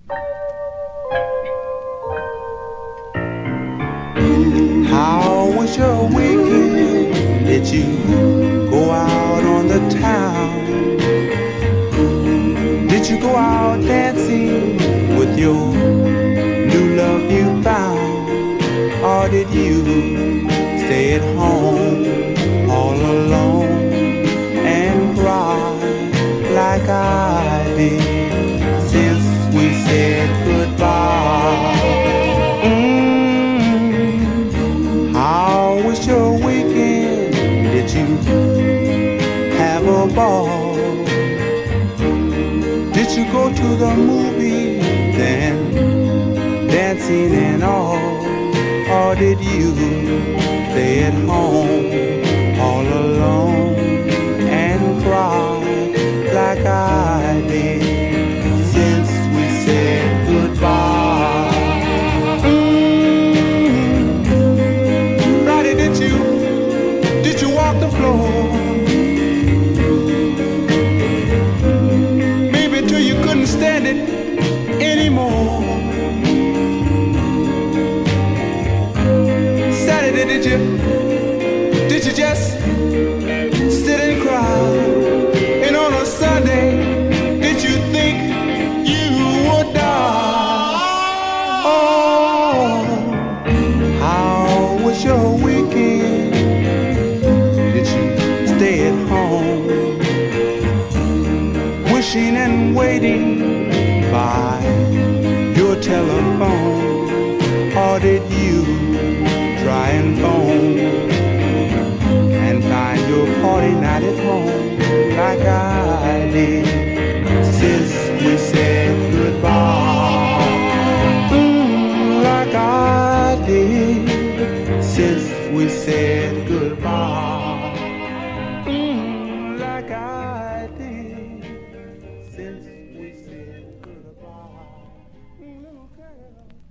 How was your weekend? Did you go out on the town? Did you go out dancing with your new love you found? Or did you stay at home all alone and cry like I did since we said goodbye? How was your weekend? Did you have a ball? Did you go to the movies and dancing and all? Or did you stay at home all alone and cry like I did since we said goodbye? Roddy, did you walk the floor? Maybe till you couldn't stand it anymore. Did you just sit and cry? And on a Sunday, did you think you would die? Oh, how was your weekend? Did you stay at home, wishing and waiting by your telephone? Or did you try and phone and find your party night at home like I did since we said goodbye? Like I did since we said goodbye. Like I did since we said goodbye. Little girl.